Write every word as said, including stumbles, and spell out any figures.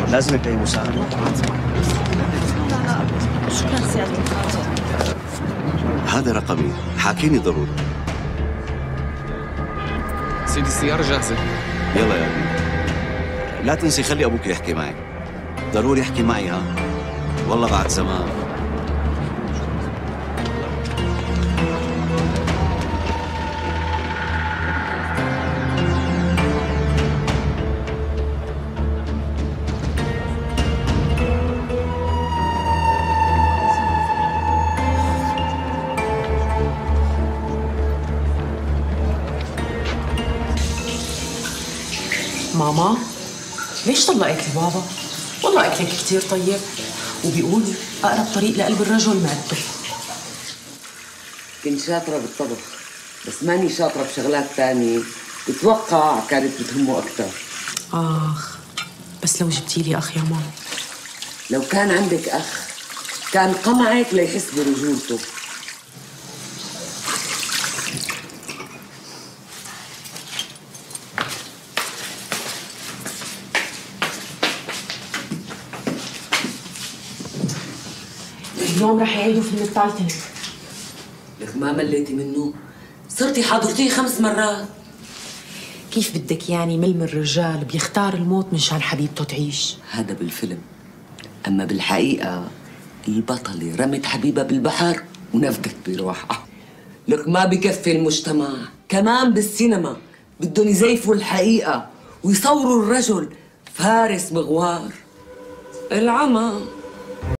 لازمك أي مساعدة؟ لا لا شكرا سيادة القاضي. هذا رقمي، حاكيني ضروري. سيدي السيارة جاهزة. يلا يا أبي، لا تنسي خلي أبوك يحكي معي، ضروري يحكي معي ها، والله بعد زمان. ماما ليش طلقت لي بابا؟ والله أكلك كتير طيب، وبيقول أقرب طريق لقلب الرجل مادته. كنت شاطرة بالطبخ، بس ماني شاطرة بشغلات تانية بتوقع كانت بتهمه أكتر. آخ، بس لو جبتي لي أخ يا ماما. لو كان عندك أخ كان قمعك ليحس برجولته. اليوم رح يعيدوا فيلم التايتانيك. لك ما مليتي منه؟ صرتي حاضرتيه خمس مرات. كيف بدك يعني ملم الرجال بيختار الموت من شان حبيبته تعيش؟ هذا بالفيلم، أما بالحقيقة البطلة رمت حبيبها بالبحر ونفقت بروحها. لك ما بكفي المجتمع، كمان بالسينما بدهم يزيفوا الحقيقة ويصوروا الرجل فارس مغوار. العمى